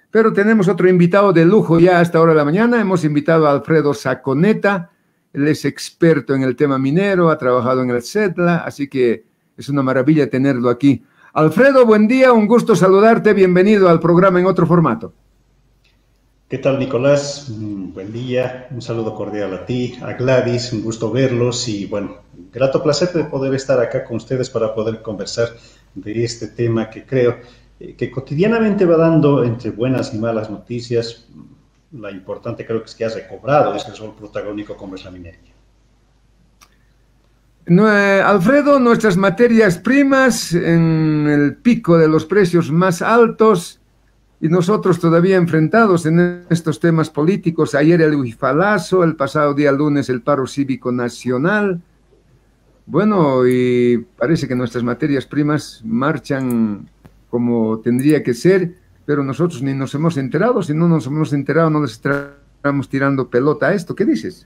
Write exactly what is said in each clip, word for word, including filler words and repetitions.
Pero tenemos otro invitado de lujo ya a esta hora de la mañana. Hemos invitado a Alfredo Saconeta. Él es experto en el tema minero, ha trabajado en el CETLA, así que es una maravilla tenerlo aquí. Alfredo, buen día, un gusto saludarte. Bienvenido al programa en otro formato. ¿Qué tal, Nicolás? Mm, buen día, un saludo cordial a ti, a Gladys, un gusto verlos y, bueno, grato placer de poder estar acá con ustedes para poder conversar de este tema que creo eh, que cotidianamente va dando entre buenas y malas noticias. La importante creo que es que ha recobrado ese rol protagónico como es la minería. No, eh, Alfredo, nuestras materias primas en el pico de los precios más altos y nosotros todavía enfrentados en estos temas políticos. Ayer el huifalazo, el pasado día lunes el paro cívico nacional. Bueno, y parece que nuestras materias primas marchan como tendría que ser, pero nosotros ni nos hemos enterado. Si no nos hemos enterado, no les estamos tirando pelota a esto. ¿Qué dices?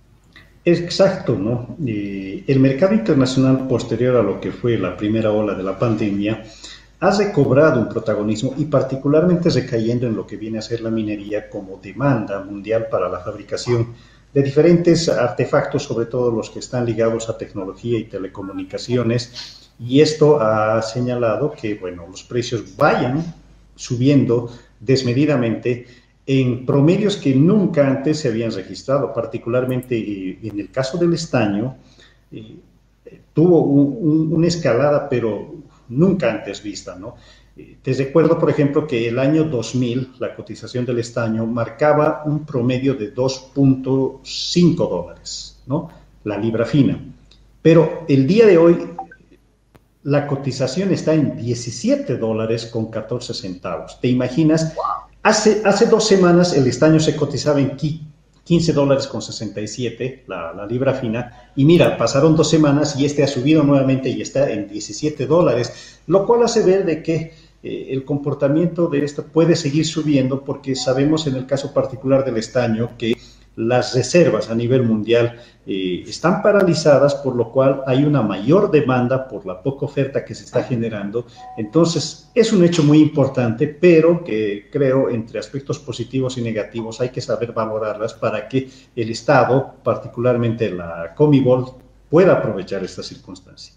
Exacto, ¿no? Eh, el mercado internacional posterior a lo que fue la primera ola de la pandemia ha recobrado un protagonismo y particularmente recayendo en lo que viene a ser la minería como demanda mundial para la fabricación de diferentes artefactos, sobre todo los que están ligados a tecnología y telecomunicaciones, y esto ha señalado que, bueno, los precios vayan subiendo desmedidamente en promedios que nunca antes se habían registrado, particularmente eh, en el caso del estaño, eh, tuvo un, un, una escalada, pero nunca antes vista, ¿no? Eh, te recuerdo, por ejemplo, que el año dos mil, la cotización del estaño marcaba un promedio de dos punto cinco dólares, ¿no? La libra fina. Pero el día de hoy, la cotización está en diecisiete dólares con catorce centavos. ¿Te imaginas? Hace, hace dos semanas el estaño se cotizaba en quince dólares con sesenta y siete, la, la libra fina, y mira, pasaron dos semanas y este ha subido nuevamente y está en diecisiete dólares, lo cual hace ver de que eh, el comportamiento de esto puede seguir subiendo porque sabemos en el caso particular del estaño que las reservas a nivel mundial eh, están paralizadas, por lo cual hay una mayor demanda por la poca oferta que se está generando. Entonces, es un hecho muy importante, pero que creo entre aspectos positivos y negativos hay que saber valorarlas para que el Estado, particularmente la Comibol, pueda aprovechar esta circunstancia.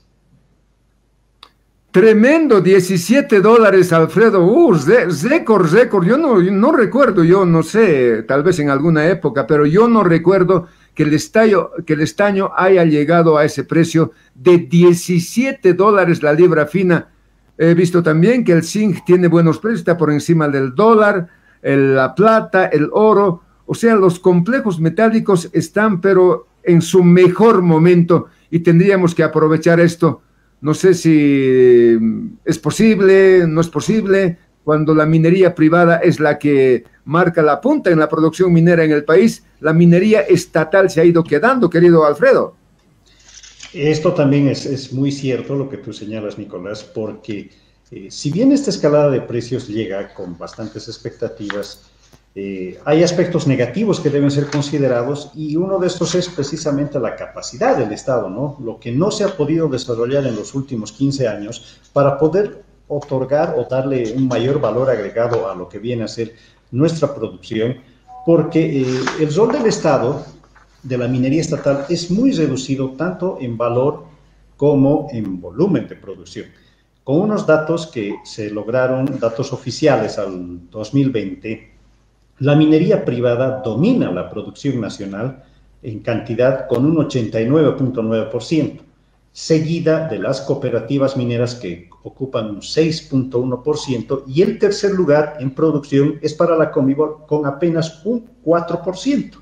Tremendo, diecisiete dólares, Alfredo. Uh, récord, récord. Yo no, no recuerdo, yo no sé, tal vez en alguna época, pero yo no recuerdo que el estaño, que el estaño haya llegado a ese precio de diecisiete dólares la libra fina. He visto también que el zinc tiene buenos precios, está por encima del dólar, el, la plata, el oro. O sea, los complejos metálicos están, pero en su mejor momento y tendríamos que aprovechar esto. No sé si es posible, no es posible, cuando la minería privada es la que marca la punta en la producción minera en el país, la minería estatal se ha ido quedando, querido Alfredo. Esto también es, es muy cierto lo que tú señalas, Nicolás, porque eh, si bien esta escalada de precios llega con bastantes expectativas, Eh, hay aspectos negativos que deben ser considerados y uno de estos es precisamente la capacidad del Estado, ¿no? Lo que no se ha podido desarrollar en los últimos quince años para poder otorgar o darle un mayor valor agregado a lo que viene a ser nuestra producción, porque eh, el rol del Estado, de la minería estatal, es muy reducido tanto en valor como en volumen de producción. Con unos datos que se lograron, datos oficiales al dos mil veinte, la minería privada domina la producción nacional en cantidad con un ochenta y nueve punto nueve por ciento, seguida de las cooperativas mineras que ocupan un seis punto uno por ciento y el tercer lugar en producción es para la Comibol con apenas un cuatro por ciento.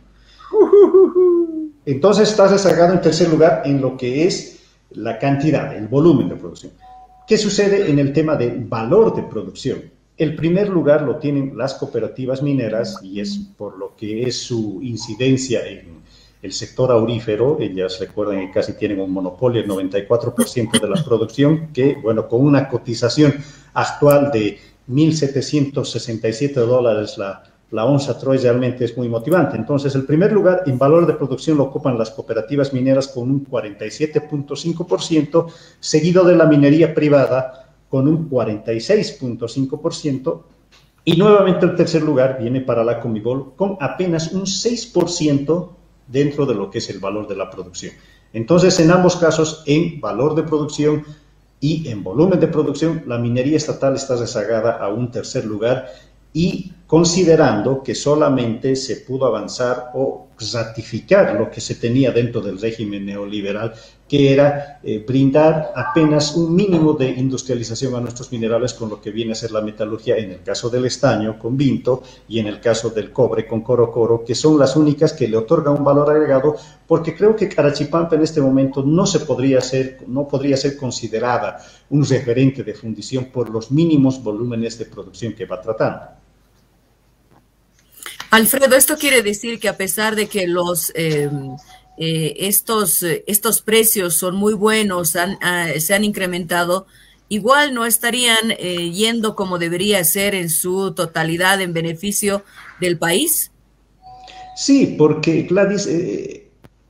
Entonces estás rezagado en tercer lugar en lo que es la cantidad, el volumen de producción. ¿Qué sucede en el tema del valor de producción? El primer lugar lo tienen las cooperativas mineras y es por lo que es su incidencia en el sector aurífero. Ellas recuerden que casi tienen un monopolio, el noventa y cuatro por ciento de la producción, que bueno, con una cotización actual de mil setecientos sesenta y siete dólares la, la onza Troy realmente es muy motivante. Entonces, el primer lugar en valor de producción lo ocupan las cooperativas mineras con un cuarenta y siete punto cinco por ciento, seguido de la minería privada con un cuarenta y seis punto cinco por ciento Y nuevamente el tercer lugar viene para la Comibol con apenas un seis por ciento dentro de lo que es el valor de la producción. Entonces, en ambos casos, en valor de producción y en volumen de producción, la minería estatal está rezagada a un tercer lugar, y considerando que solamente se pudo avanzar o ratificar lo que se tenía dentro del régimen neoliberal, que era eh, brindar apenas un mínimo de industrialización a nuestros minerales con lo que viene a ser la metalurgia, en el caso del estaño con Vinto y en el caso del cobre con Coro Coro, que son las únicas que le otorgan un valor agregado, porque creo que Carachipampa en este momento no se podría ser, no podría ser considerada un referente de fundición por los mínimos volúmenes de producción que va tratando. Alfredo, esto quiere decir que a pesar de que los eh, eh, estos, estos precios son muy buenos, han, uh, se han incrementado, igual no estarían eh, yendo como debería ser en su totalidad en beneficio del país. Sí, porque Gladys, eh,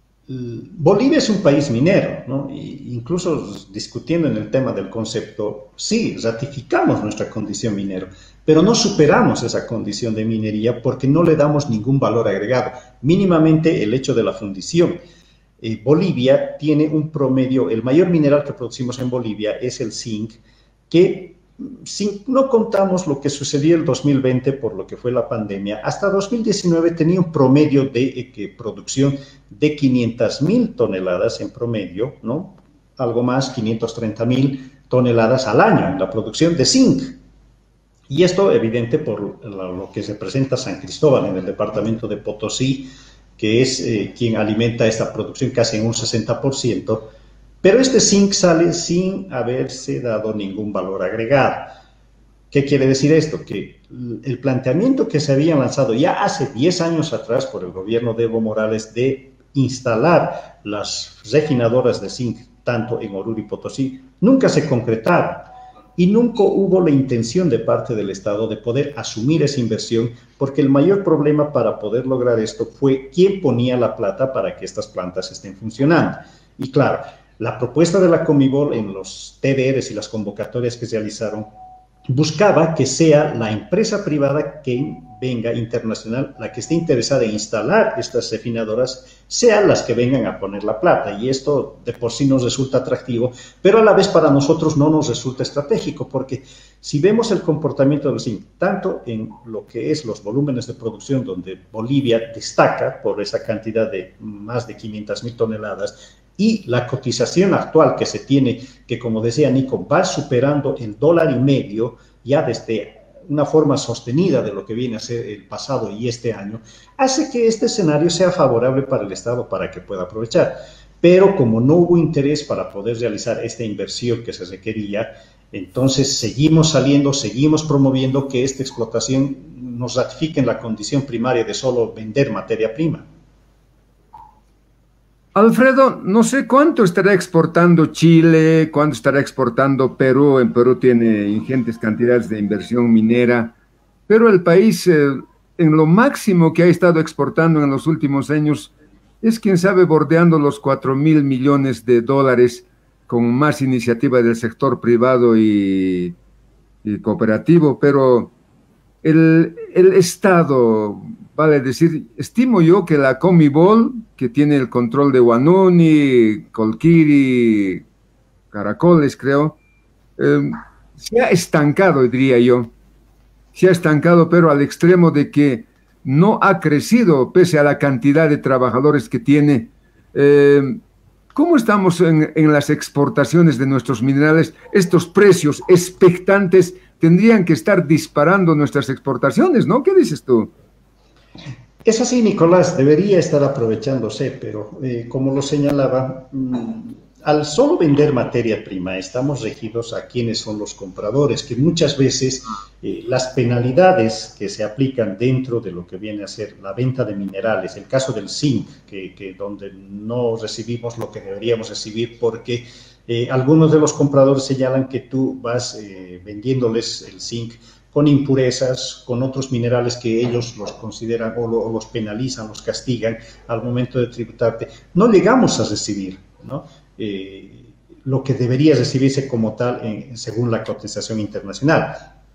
Bolivia es un país minero, ¿no? Y incluso discutiendo en el tema del concepto, sí, ratificamos nuestra condición minero, pero no superamos esa condición de minería porque no le damos ningún valor agregado, mínimamente el hecho de la fundición. Eh, Bolivia tiene un promedio, el mayor mineral que producimos en Bolivia es el zinc, que si no contamos lo que sucedió en el dos mil veinte por lo que fue la pandemia, hasta dos mil diecinueve tenía un promedio de eh, producción de quinientas mil toneladas en promedio, ¿no? Algo más, quinientas treinta mil toneladas al año en la producción de zinc. Y esto evidente por lo que representa San Cristóbal en el departamento de Potosí, que es eh, quien alimenta esta producción casi en un sesenta por ciento, pero este zinc sale sin haberse dado ningún valor agregado. ¿Qué quiere decir esto? Que el planteamiento que se había lanzado ya hace diez años atrás por el gobierno de Evo Morales de instalar las refinadoras de zinc tanto en Oruro y Potosí, nunca se concretaron. Y nunca hubo la intención de parte del Estado de poder asumir esa inversión, porque el mayor problema para poder lograr esto fue quién ponía la plata para que estas plantas estén funcionando. Y claro, la propuesta de la Comibol en los T D Rs y las convocatorias que se realizaron buscaba que sea la empresa privada que venga internacional, la que esté interesada en instalar estas refinadoras, sean las que vengan a poner la plata. Y esto de por sí nos resulta atractivo, pero a la vez para nosotros no nos resulta estratégico, porque si vemos el comportamiento del zinc, tanto en lo que es los volúmenes de producción, donde Bolivia destaca por esa cantidad de más de quinientas mil toneladas, y la cotización actual que se tiene, que como decía Nico, va superando el dólar y medio ya desde una forma sostenida de lo que viene a ser el pasado y este año, hace que este escenario sea favorable para el Estado para que pueda aprovechar. Pero como no hubo interés para poder realizar esta inversión que se requería, entonces seguimos saliendo, seguimos promoviendo que esta explotación nos ratifique en la condición primaria de solo vender materia prima. Alfredo, no sé cuánto estará exportando Chile, cuánto estará exportando Perú. En Perú tiene ingentes cantidades de inversión minera, pero el país eh, en lo máximo que ha estado exportando en los últimos años es, quién sabe, bordeando los cuatro mil millones de dólares, con más iniciativa del sector privado y, y cooperativo, pero el, el Estado, vale decir, estimo yo que la Comibol, que tiene el control de Huanuni, Colquiri, Caracoles, creo, eh, se ha estancado, diría yo, se ha estancado, pero al extremo de que no ha crecido pese a la cantidad de trabajadores que tiene. Eh, ¿Cómo estamos en, en las exportaciones de nuestros minerales? Estos precios expectantes tendrían que estar disparando nuestras exportaciones, ¿no? ¿Qué dices tú? Es así, Nicolás, debería estar aprovechándose, pero eh, como lo señalaba, mmm, al solo vender materia prima estamos regidos a quienes son los compradores, que muchas veces eh, las penalidades que se aplican dentro de lo que viene a ser la venta de minerales, el caso del zinc, que, que donde no recibimos lo que deberíamos recibir porque eh, algunos de los compradores señalan que tú vas eh, vendiéndoles el zinc con impurezas, con otros minerales que ellos los consideran o, lo, o los penalizan, los castigan al momento de tributarte. No llegamos a recibir, ¿no? Eh, lo que debería recibirse como tal en, según la cotización internacional.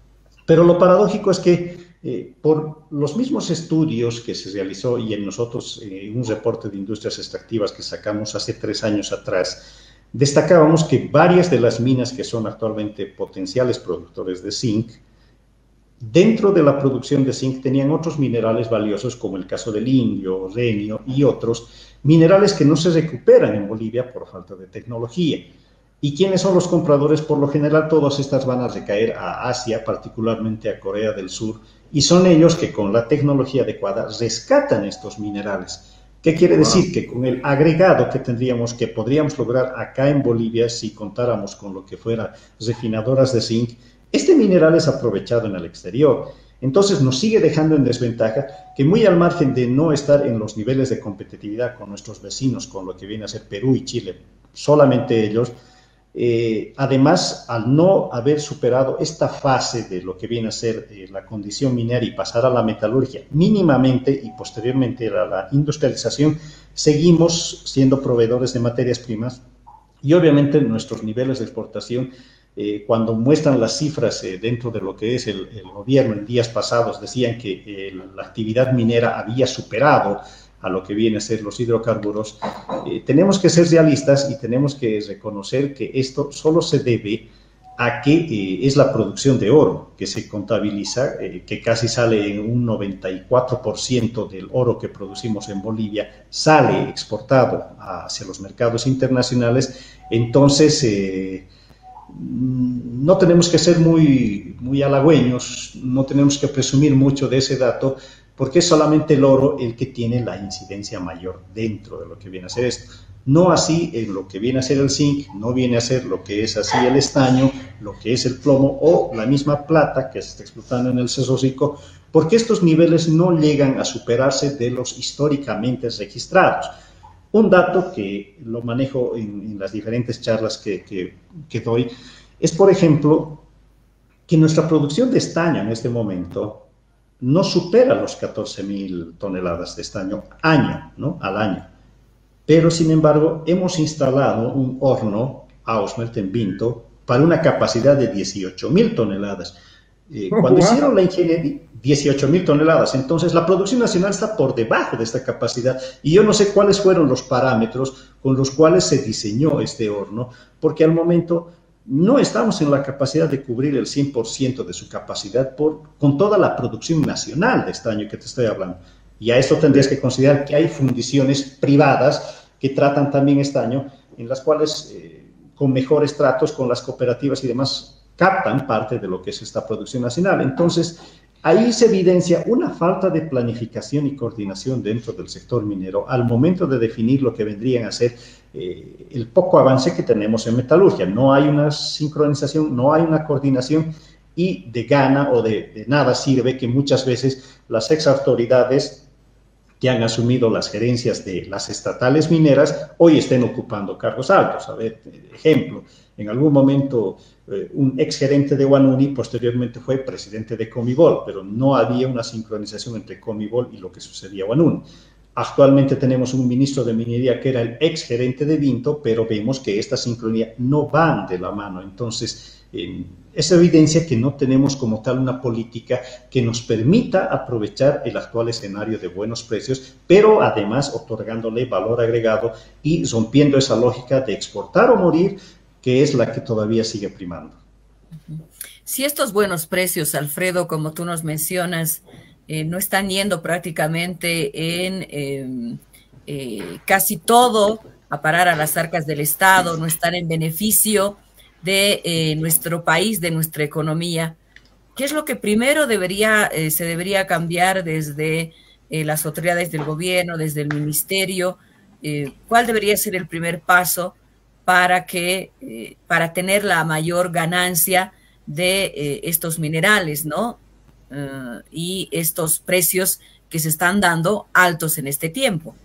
Pero lo paradójico es que eh, por los mismos estudios que se realizó y en nosotros, eh, un reporte de industrias extractivas que sacamos hace tres años atrás, destacábamos que varias de las minas que son actualmente potenciales productores de zinc, dentro de la producción de zinc tenían otros minerales valiosos como el caso del indio, renio y otros minerales que no se recuperan en Bolivia por falta de tecnología. ¿Y quiénes son los compradores? Por lo general todas estas van a recaer a Asia, particularmente a Corea del Sur, y son ellos que con la tecnología adecuada rescatan estos minerales. ¿Qué quiere decir? Que con el agregado que tendríamos, que podríamos lograr acá en Bolivia si contáramos con lo que fuera refinadoras de zinc, este mineral es aprovechado en el exterior. Entonces nos sigue dejando en desventaja que muy al margen de no estar en los niveles de competitividad con nuestros vecinos, con lo que viene a ser Perú y Chile, solamente ellos, eh, además al no haber superado esta fase de lo que viene a ser eh, la condición minera y pasar a la metalurgia mínimamente y posteriormente a la industrialización, seguimos siendo proveedores de materias primas y obviamente nuestros niveles de exportación. Eh, cuando muestran las cifras eh, dentro de lo que es el, el gobierno en días pasados, decían que eh, la actividad minera había superado a lo que viene a ser los hidrocarburos, eh, tenemos que ser realistas y tenemos que reconocer que esto solo se debe a que eh, es la producción de oro que se contabiliza, eh, que casi sale en un noventa y cuatro por ciento del oro que producimos en Bolivia, sale exportado hacia los mercados internacionales. Entonces, eh, no tenemos que ser muy, muy halagüeños, no tenemos que presumir mucho de ese dato, porque es solamente el oro el que tiene la incidencia mayor dentro de lo que viene a ser esto. No así en lo que viene a ser el zinc, no viene a ser lo que es así el estaño, lo que es el plomo o la misma plata que se está explotando en el Cerro Rico, porque estos niveles no llegan a superarse de los históricamente registrados. Un dato que lo manejo en, en las diferentes charlas que, que, que doy es, por ejemplo, que nuestra producción de estaño en este momento no supera los catorce mil toneladas de estaño año, ¿no? al año. Pero, sin embargo, hemos instalado un horno Ausmelt en Vinto para una capacidad de dieciocho mil toneladas. Eh, oh, cuando wow. hicieron la ingeniería, dieciocho mil toneladas, entonces la producción nacional está por debajo de esta capacidad y yo no sé cuáles fueron los parámetros con los cuales se diseñó este horno, porque al momento no estamos en la capacidad de cubrir el cien por ciento de su capacidad por, con toda la producción nacional de estaño que te estoy hablando. Y a esto tendrías que considerar que hay fundiciones privadas que tratan también estaño, en las cuales eh, con mejores tratos con las cooperativas y demás captan parte de lo que es esta producción nacional. Entonces, ahí se evidencia una falta de planificación y coordinación dentro del sector minero al momento de definir lo que vendrían a ser eh, el poco avance que tenemos en metalurgia. No hay una sincronización, no hay una coordinación y de gana o de, de nada sirve que muchas veces las ex autoridades que han asumido las gerencias de las estatales mineras hoy estén ocupando cargos altos. A ver, ejemplo, en algún momento eh, un ex gerente de Wanuni posteriormente fue presidente de Comibol, pero no había una sincronización entre Comibol y lo que sucedía en Wanuni. Actualmente tenemos un ministro de Minería que era el ex gerente de Vinto, pero vemos que esta sincronía no van de la mano. Entonces, eh, es evidencia que no tenemos como tal una política que nos permita aprovechar el actual escenario de buenos precios, pero además otorgándole valor agregado y rompiendo esa lógica de exportar o morir, que es la que todavía sigue primando. Si estos buenos precios, Alfredo, como tú nos mencionas, eh, no están yendo prácticamente en eh, eh, casi todo a parar a las arcas del Estado, no están en beneficio de eh, nuestro país, de nuestra economía, ¿qué es lo que primero debería, eh, se debería cambiar desde eh, las autoridades del gobierno, desde el ministerio? Eh, ¿Cuál debería ser el primer paso para, que, eh, para tener la mayor ganancia de eh, estos minerales, ¿no? Uh, y estos precios que se están dando altos en este tiempo.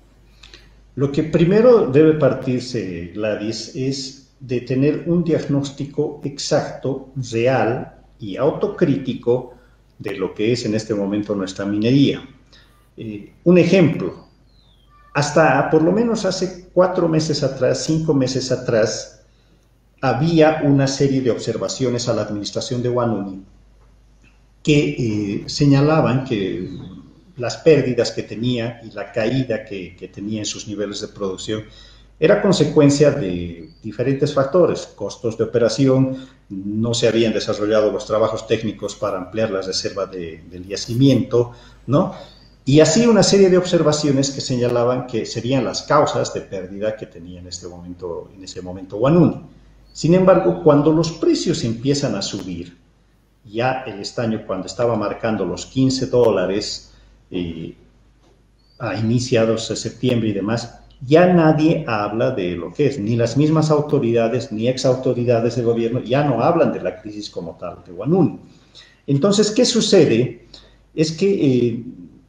Lo que primero debe partirse, Gladys, es de tener un diagnóstico exacto, real y autocrítico de lo que es en este momento nuestra minería. Eh, un ejemplo, hasta por lo menos hace cuatro meses atrás, cinco meses atrás, había una serie de observaciones a la administración de Wanuni que eh, señalaban que las pérdidas que tenía y la caída que, que tenía en sus niveles de producción era consecuencia de diferentes factores, costos de operación, no se habían desarrollado los trabajos técnicos para ampliar la reserva de, del yacimiento, ¿no? Y así una serie de observaciones que señalaban que serían las causas de pérdida que tenía en, este momento, en ese momento Huanuni. Sin embargo, cuando los precios empiezan a subir, ya el estaño cuando estaba marcando los quince dólares eh, a iniciados de septiembre y demás, ya nadie habla de lo que es, ni las mismas autoridades, ni exautoridades de gobierno, ya no hablan de la crisis como tal de Huanuni. Entonces, ¿qué sucede? Es que eh,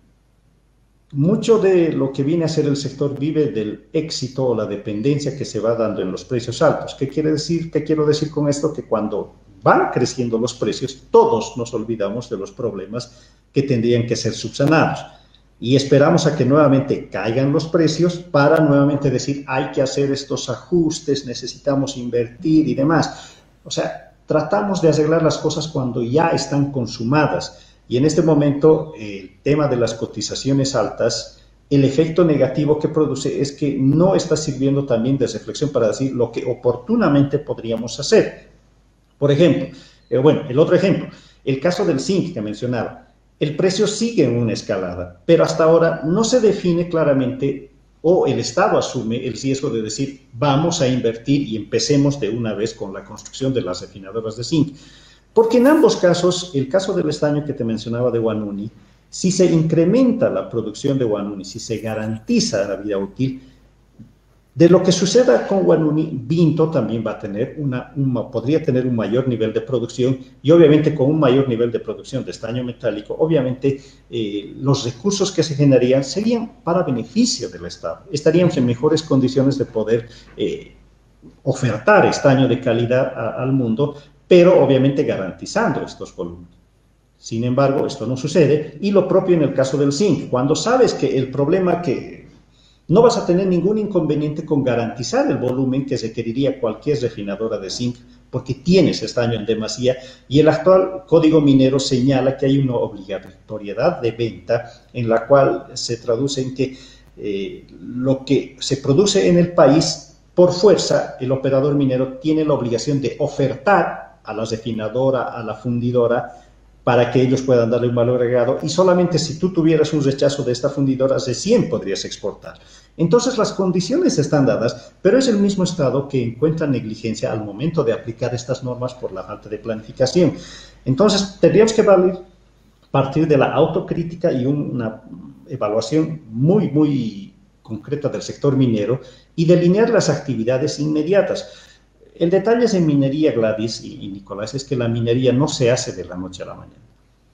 mucho de lo que viene a ser el sector vive del éxito o la dependencia que se va dando en los precios altos. ¿Qué quiere decir? ¿Qué quiero decir con esto? Que cuando van creciendo los precios, todos nos olvidamos de los problemas que tendrían que ser subsanados. Y esperamos a que nuevamente caigan los precios para nuevamente decir hay que hacer estos ajustes, necesitamos invertir y demás. O sea, tratamos de arreglar las cosas cuando ya están consumadas. Y en este momento el tema de las cotizaciones altas, el efecto negativo que produce es que no está sirviendo también de reflexión para decir lo que oportunamente podríamos hacer. Por ejemplo, eh, bueno, el otro ejemplo, el caso del zinc que mencionaba. El precio sigue en una escalada, pero hasta ahora no se define claramente o el Estado asume el riesgo de decir vamos a invertir y empecemos de una vez con la construcción de las refinadoras de zinc. Porque en ambos casos, el caso del estaño que te mencionaba de Huanuni, si se incrementa la producción de Huanuni, si se garantiza la vida útil, de lo que suceda con Huanuni, Vinto también va a tener una, una, podría tener un mayor nivel de producción y obviamente con un mayor nivel de producción de estaño metálico, obviamente eh, los recursos que se generarían serían para beneficio del Estado. Estaríamos en mejores condiciones de poder eh, ofertar estaño de calidad a, al mundo, pero obviamente garantizando estos volúmenes. Sin embargo, esto no sucede y lo propio en el caso del zinc. Cuando sabes que el problema que no vas a tener ningún inconveniente con garantizar el volumen que requeriría cualquier refinadora de zinc porque tienes estaño en demasía y el actual código minero señala que hay una obligatoriedad de venta en la cual se traduce en que eh, lo que se produce en el país, por fuerza, el operador minero tiene la obligación de ofertar a la refinadora, a la fundidora, para que ellos puedan darle un valor agregado y solamente si tú tuvieras un rechazo de esta fundidora recién podrías exportar. Entonces las condiciones están dadas, pero es el mismo Estado que encuentra negligencia al momento de aplicar estas normas por la falta de planificación. Entonces tendríamos que partir de la autocrítica y una evaluación muy, muy concreta del sector minero y delinear las actividades inmediatas. El detalle es en minería, Gladys y, y Nicolás, es que la minería no se hace de la noche a la mañana.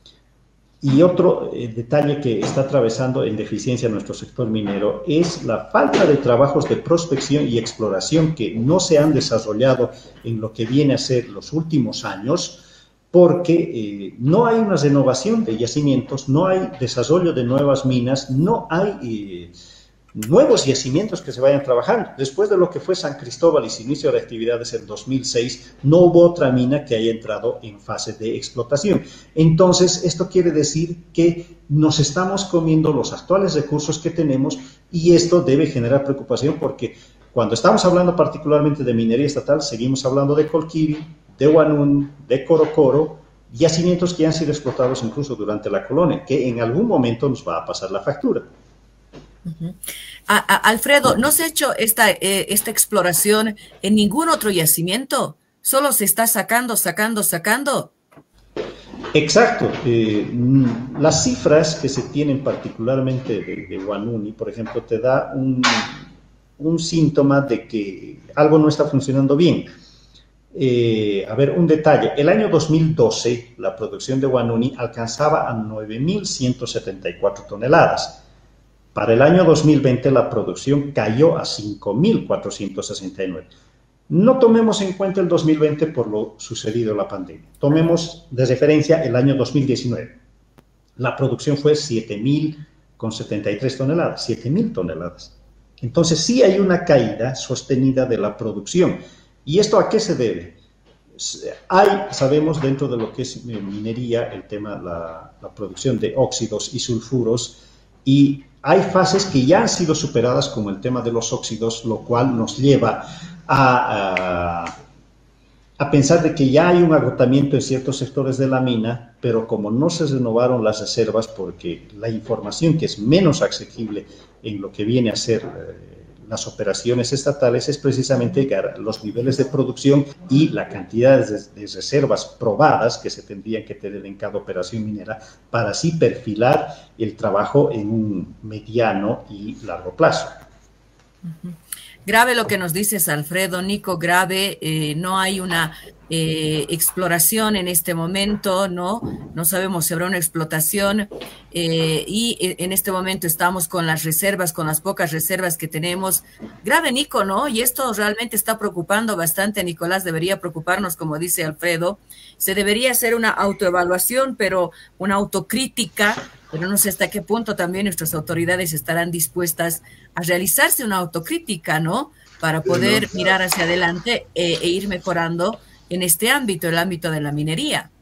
Y otro eh, detalle que está atravesando en deficiencia nuestro sector minero es la falta de trabajos de prospección y exploración que no se han desarrollado en lo que viene a ser los últimos años, porque eh, no hay una renovación de yacimientos, no hay desarrollo de nuevas minas, no hay Eh, nuevos yacimientos que se vayan trabajando. Después de lo que fue San Cristóbal y su inicio de actividades en dos mil seis, no hubo otra mina que haya entrado en fase de explotación. Entonces, esto quiere decir que nos estamos comiendo los actuales recursos que tenemos y esto debe generar preocupación porque cuando estamos hablando particularmente de minería estatal, seguimos hablando de Colquiri, de Huanuni, de Corocoro, yacimientos que han sido explotados incluso durante la colonia, que en algún momento nos va a pasar la factura. Uh-huh. a, a, Alfredo, ¿no se ha hecho esta, eh, esta exploración en ningún otro yacimiento? Solo se está sacando, sacando, sacando. Exacto. Eh, las cifras que se tienen particularmente de, de Huanuni, por ejemplo, te da un, un síntoma de que algo no está funcionando bien. Eh, a ver, un detalle. El año dos mil doce, la producción de Huanuni alcanzaba a nueve mil ciento setenta y cuatro toneladas. Para el año dos mil veinte la producción cayó a cinco mil cuatrocientos sesenta y nueve. No tomemos en cuenta el dos mil veinte por lo sucedido en la pandemia. Tomemos de referencia el año dos mil diecinueve. La producción fue siete mil setenta y tres toneladas, siete mil toneladas. Entonces sí hay una caída sostenida de la producción. ¿Y esto a qué se debe? hay, sabemos dentro de lo que es minería, el tema, la, la producción de óxidos y sulfuros, y hay fases que ya han sido superadas como el tema de los óxidos, lo cual nos lleva a, a, a pensar de que ya hay un agotamiento en ciertos sectores de la mina, pero como no se renovaron las reservas, porque la información que es menos asequible en lo que viene a ser eh, las operaciones estatales es precisamente los niveles de producción y la cantidad de, de reservas probadas que se tendrían que tener en cada operación minera para así perfilar el trabajo en un mediano y largo plazo. Uh-huh. Grave lo que nos dices, Alfredo. Nico, grave, eh, no hay una eh, exploración en este momento, ¿no? No sabemos si habrá una explotación eh, y en este momento estamos con las reservas, con las pocas reservas que tenemos. Grave, Nico, ¿no? Y esto realmente está preocupando bastante, Nicolás, debería preocuparnos, como dice Alfredo. Se debería hacer una autoevaluación, pero una autocrítica, pero no sé hasta qué punto también nuestras autoridades estarán dispuestas a realizarse una autocrítica, ¿no? Para poder sí, no, mirar hacia adelante e, e ir mejorando en este ámbito, el ámbito de la minería.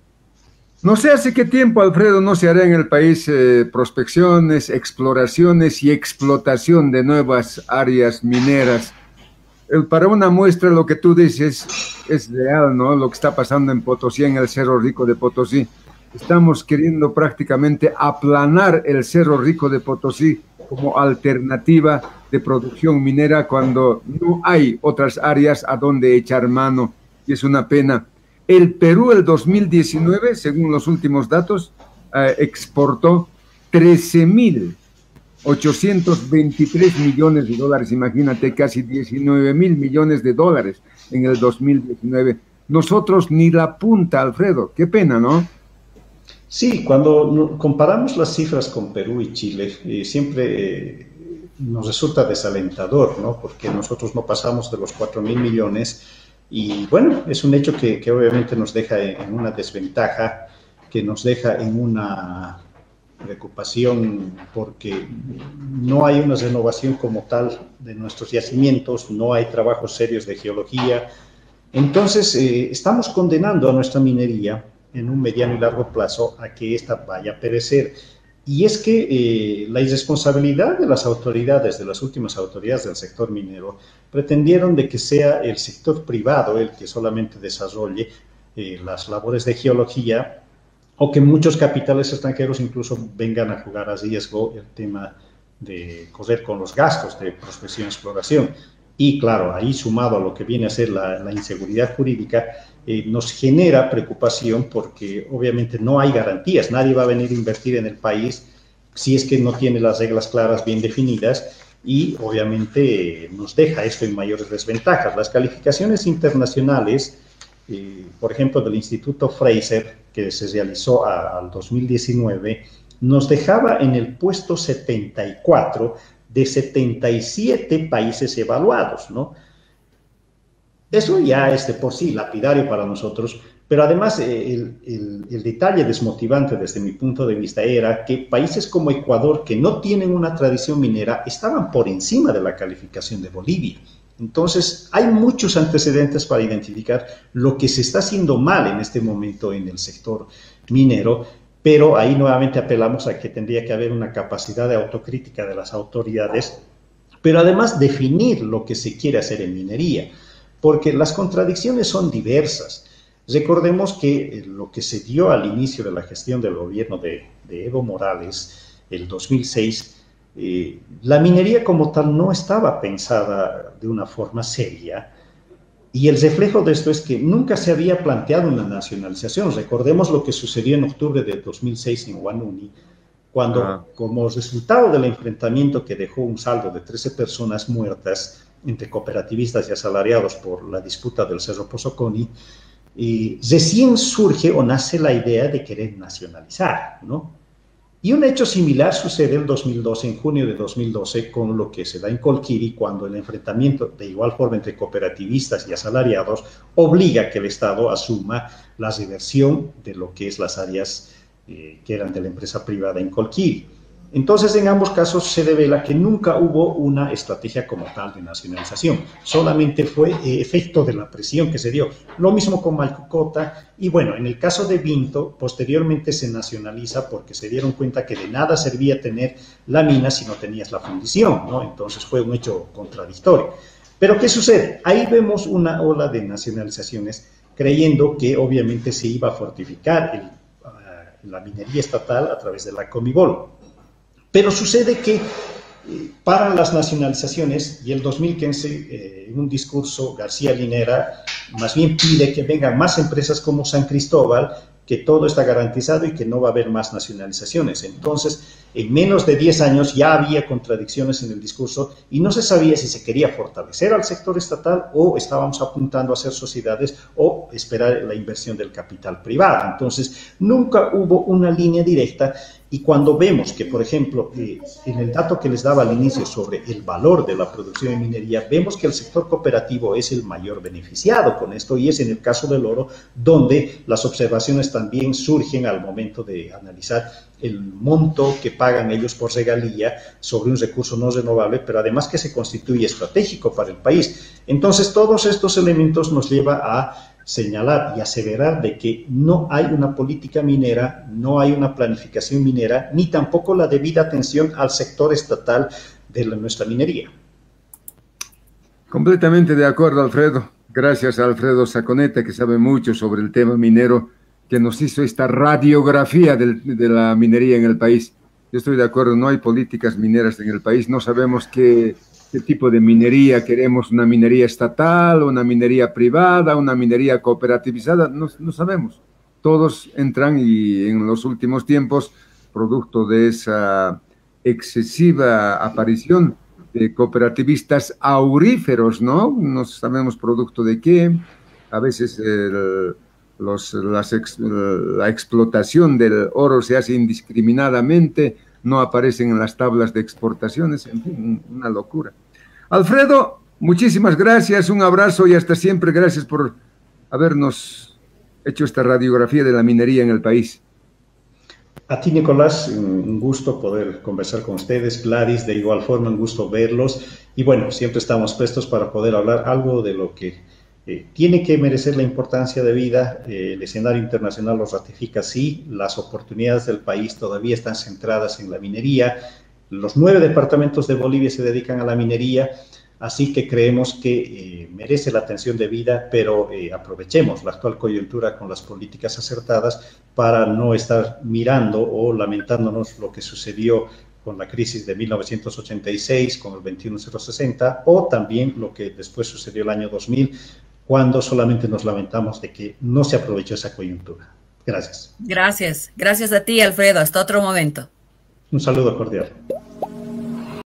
No sé hace qué tiempo, Alfredo, no se hará en el país eh, prospecciones, exploraciones y explotación de nuevas áreas mineras. El, para una muestra, lo que tú dices es real, ¿no? Lo que está pasando en Potosí, en el Cerro Rico de Potosí. Estamos queriendo prácticamente aplanar el Cerro Rico de Potosí como alternativa de producción minera cuando no hay otras áreas a donde echar mano, y es una pena. El Perú, el dos mil diecinueve, según los últimos datos, eh, exportó trece mil ochocientos veintitrés millones de dólares, imagínate, casi diecinueve mil millones de dólares en el dos mil diecinueve. Nosotros ni la punta, Alfredo, qué pena, ¿no? Sí, cuando comparamos las cifras con Perú y Chile, eh, siempre eh, nos resulta desalentador, ¿no? Porque nosotros no pasamos de los cuatro mil millones y, bueno, es un hecho que, que obviamente nos deja en una desventaja, que nos deja en una preocupación porque no hay una renovación como tal de nuestros yacimientos, no hay trabajos serios de geología. Entonces, eh, estamos condenando a nuestra minería en un mediano y largo plazo a que ésta vaya a perecer. Y es que eh, la irresponsabilidad de las autoridades, de las últimas autoridades del sector minero, pretendieron de que sea el sector privado el que solamente desarrolle eh, las labores de geología, o que muchos capitales extranjeros incluso vengan a jugar a riesgo el tema de correr con los gastos de prospección y exploración. Y claro, ahí sumado a lo que viene a ser la, la inseguridad jurídica, eh, nos genera preocupación porque obviamente no hay garantías. Nadie va a venir a invertir en el país si es que no tiene las reglas claras bien definidas y obviamente eh, nos deja esto en mayores desventajas. Las calificaciones internacionales, eh, por ejemplo, del Instituto Fraser, que se realizó a, al dos mil diecinueve, nos dejaba en el puesto setenta y cuatro de setenta y siete países evaluados, ¿no? Eso ya es de por sí lapidario para nosotros, pero además el, el, el detalle desmotivante desde mi punto de vista era que países como Ecuador, que no tienen una tradición minera, estaban por encima de la calificación de Bolivia. Entonces, hay muchos antecedentes para identificar lo que se está haciendo mal en este momento en el sector minero, pero ahí nuevamente apelamos a que tendría que haber una capacidad de autocrítica de las autoridades, pero además definir lo que se quiere hacer en minería, porque las contradicciones son diversas. Recordemos que lo que se dio al inicio de la gestión del gobierno de, de Evo Morales, el dos mil seis, eh, la minería como tal no estaba pensada de una forma seria, y el reflejo de esto es que nunca se había planteado una nacionalización. Recordemos lo que sucedió en octubre de dos mil seis en Huanuni, cuando ah. como resultado del enfrentamiento que dejó un saldo de trece personas muertas entre cooperativistas y asalariados por la disputa del Cerro Pozoconi, y recién surge o nace la idea de querer nacionalizar, ¿no? Y un hecho similar sucede en dos mil doce, en junio de dos mil doce, con lo que se da en Colquiri, cuando el enfrentamiento de igual forma entre cooperativistas y asalariados obliga a que el Estado asuma la reversión de lo que es las áreas eh, que eran de la empresa privada en Colquiri. Entonces, en ambos casos se revela que nunca hubo una estrategia como tal de nacionalización, solamente fue eh, efecto de la presión que se dio. Lo mismo con Malcucota, y bueno, en el caso de Vinto, posteriormente se nacionaliza porque se dieron cuenta que de nada servía tener la mina si no tenías la fundición, ¿no? Entonces fue un hecho contradictorio. Pero ¿qué sucede? Ahí vemos una ola de nacionalizaciones, creyendo que obviamente se iba a fortificar el, uh, la minería estatal a través de la Comibol. Pero sucede que eh, para las nacionalizaciones, y el dos mil quince, eh, en un discurso, García Linera más bien pide que vengan más empresas como San Cristóbal, que todo está garantizado y que no va a haber más nacionalizaciones. Entonces, en menos de diez años ya había contradicciones en el discurso y no se sabía si se quería fortalecer al sector estatal o estábamos apuntando a hacer sociedades o esperar la inversión del capital privado. Entonces, nunca hubo una línea directa. Y cuando vemos que, por ejemplo, eh, en el dato que les daba al inicio sobre el valor de la producción de minería, vemos que el sector cooperativo es el mayor beneficiado con esto, y es en el caso del oro donde las observaciones también surgen al momento de analizar el monto que pagan ellos por regalía sobre un recurso no renovable, pero además que se constituye estratégico para el país. Entonces, todos estos elementos nos llevan a señalar y aseverar de que no hay una política minera, no hay una planificación minera, ni tampoco la debida atención al sector estatal de la, nuestra minería. Completamente de acuerdo, Alfredo. Gracias a Alfredo Saconeta, que sabe mucho sobre el tema minero, que nos hizo esta radiografía del, de la minería en el país. Yo estoy de acuerdo, no hay políticas mineras en el país, no sabemos qué... ¿Qué tipo de minería queremos? ¿Una minería estatal, una minería privada, una minería cooperativizada? No, no sabemos. Todos entran y en los últimos tiempos, producto de esa excesiva aparición de cooperativistas auríferos, ¿no? No sabemos producto de qué. A veces el, los, las ex, la explotación del oro se hace indiscriminadamente, no aparecen en las tablas de exportaciones, en fin, una locura. Alfredo, muchísimas gracias, un abrazo y hasta siempre. Gracias por habernos hecho esta radiografía de la minería en el país. A ti, Nicolás, un gusto poder conversar con ustedes. Gladys, de igual forma, un gusto verlos. Y bueno, siempre estamos prestos para poder hablar algo de lo que eh, tiene que merecer la importancia de vida. Eh, el escenario internacional lo ratifica, sí. Las oportunidades del país todavía están centradas en la minería. Los nueve departamentos de Bolivia se dedican a la minería, así que creemos que eh, merece la atención debida, pero eh, aprovechemos la actual coyuntura con las políticas acertadas para no estar mirando o lamentándonos lo que sucedió con la crisis de mil novecientos ochenta y seis, con el veintiuno cero sesenta, o también lo que después sucedió el año dos mil, cuando solamente nos lamentamos de que no se aprovechó esa coyuntura. Gracias. Gracias. Gracias a ti, Alfredo. Hasta otro momento. Un saludo cordial.